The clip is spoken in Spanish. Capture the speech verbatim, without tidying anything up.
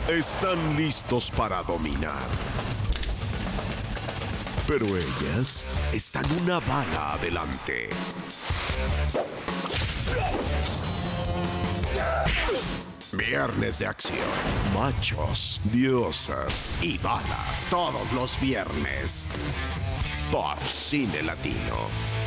están listos para dominar. Pero ellas están una bala adelante. Viernes de acción, machos, diosas y balas todos los viernes por Cine Latino.